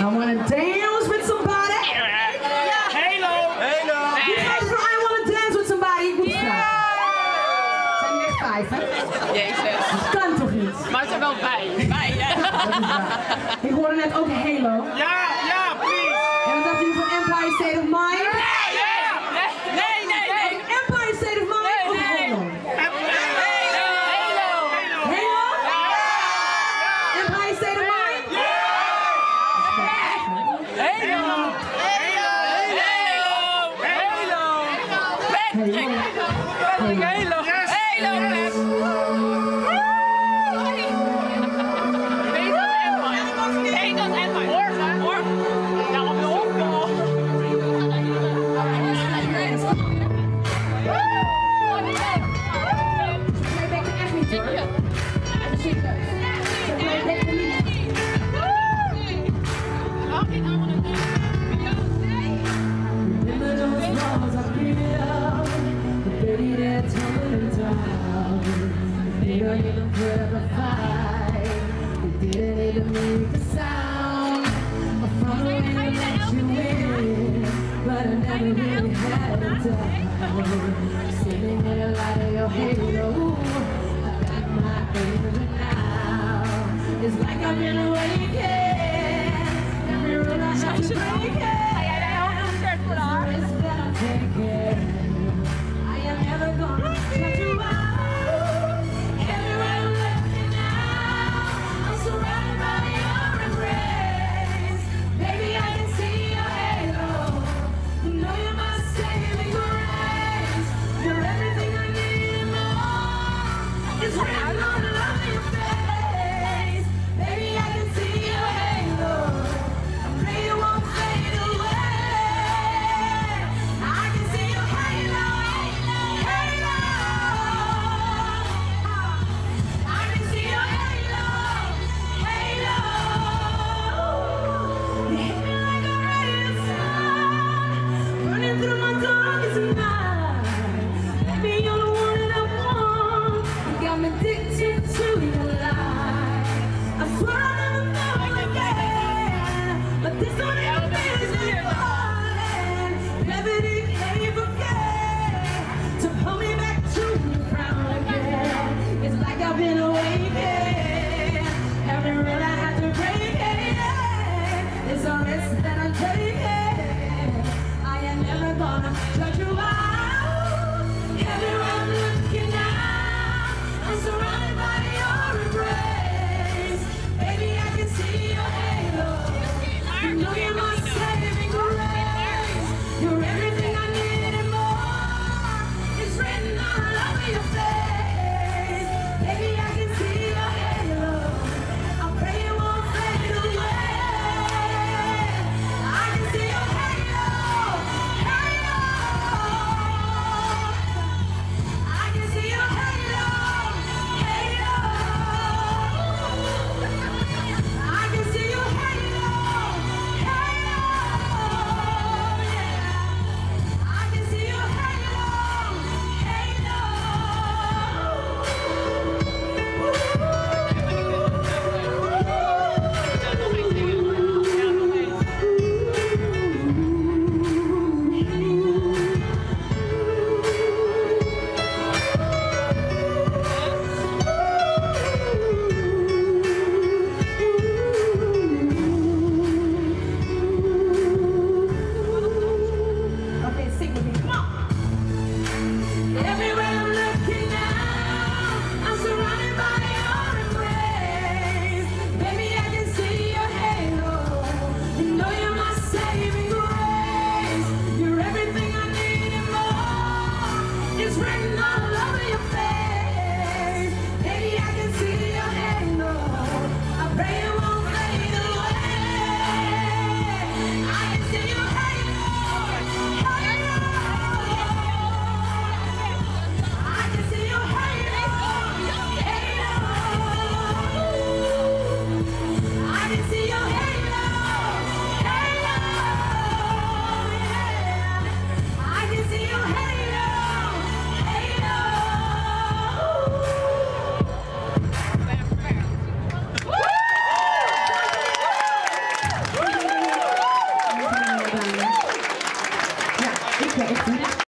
I wanna dance with somebody. Halo. Halo. Wie gaat er voor I wanna dance with somebody? Ik moet het vragen. Zijn er echt 5, hè? Jezus. Dat kan toch niet? Maar het er wel bij. Ik hoorde net ook Halo. Ja, please. En wat dachten jullie van Empire State of Mind? Nee. Empire State of Mind of Halo? Halo? Empire State of Mind? Sitting in a light of your halo, I got my angel now. It's like I've been awakened. Every rule I have to break it. Risk that I'm taking. I am never gonna shut you out. Everywhere I'm looking now, I'm surrounded by your embrace. Baby, I can see your halo. You know you're my saving grace. You're everything I need and more. It's written on the love in your face. Baby, I can see your halo. I pray it won't fade away. I can see your halo, halo. I can see your halo, halo. You hit me like a rising sun, burning through my darkest night. Baby, you're the one that I want. You got me addicted to your light. I swear I'll never fall again, but this one is me falling. Gravity can't forget to pull me back to the ground again. It's like I've been awakened. Every rule I have to break it. It's a risk that I'm taking. I am never gonna shut you out. Everywhere I'm looking now, I'm surrounded by your embrace. Baby, I can see your halo. You know you're my Okay,